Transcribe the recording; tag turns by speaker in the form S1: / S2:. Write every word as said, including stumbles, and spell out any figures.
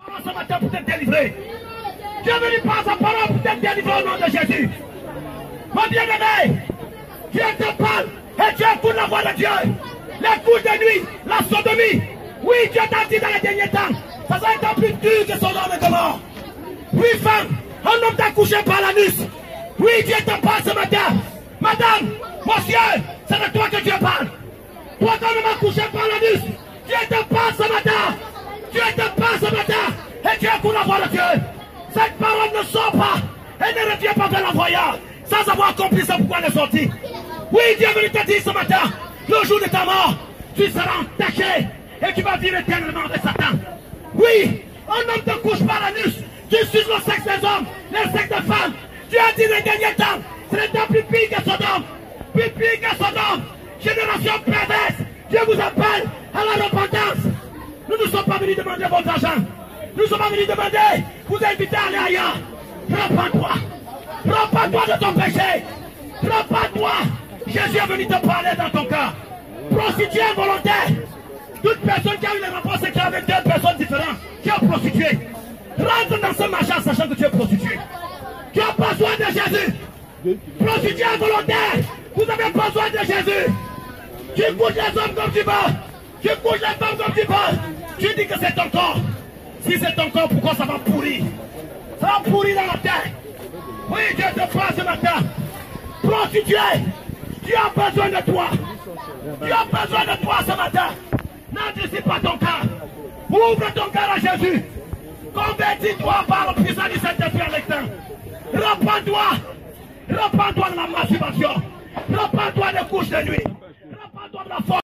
S1: Ce matin pour te délivrer. Dieu est venu par sa parole pour te délivrer au nom de Jésus. Mon bien-aimé, Dieu te parle et Dieu écoute la voix de Dieu. Les coups de nuit, la sodomie. Oui, Dieu t'a dit dans les derniers temps, ça va être plus dur que son homme est mort. Oui, femme, un homme t'a couché par l'anus. Oui, Dieu te parle ce matin. Madame, monsieur, c'est de toi que Dieu parle. Toi, ton homme a couché par l'anus. Dieu te parle ce matin. Dieu te parle ce matin. Et Dieu écoute la voix de Dieu. Cette parole ne sort pas. Elle ne revient pas vers l'envoyeur sans avoir compris ce pourquoi elle est sortie. Oui, Dieu est venu te dire ce matin, le jour de ta mort, tu seras entaché et tu vas vivre éternellement avec Satan. Oui, un homme te couche par l'anus. Tu suces le sexe des hommes, le sexe des femmes. Dieu a dit les derniers temps, c'est le temps plus pire que Sodome. Plus pire que Sodome. Génération perverse. Dieu vous appelle à la repentance. Nous ne sommes pas venus demander votre argent. Nous ne sommes pas venus demander, vous inviter à aller ailleurs. Repends-toi. Repends-toi de ton péché. Repends-toi. Jésus est venu te parler dans ton cœur. Prostituée involontaire. Toute personne qui a eu les rapports sexuels avec deux personnes différentes, qui est prostituée. Rentre dans ce marché en sachant que tu es prostituée. Tu as besoin de Jésus. Prostituée involontaire. Vous avez besoin de Jésus. Tu couches les hommes comme tu veux. Tu couches les femmes comme tu veux. Tu dis que c'est ton corps. Si c'est ton corps, pourquoi ça va pourrir? Ça va pourrir dans la terre. Oui, Dieu te parle ce matin. Prostituée, tu as besoin de toi. Tu as besoin de toi ce matin. N'endurcis pas ton cœur. Ouvre ton cœur à Jésus. Convertis-toi par le puissant du Saint-Esprit à l'extérieur. Repends-toi. Repends-toi de la masturbation. Repends-toi des couches de nuit. Repends-toi de la force.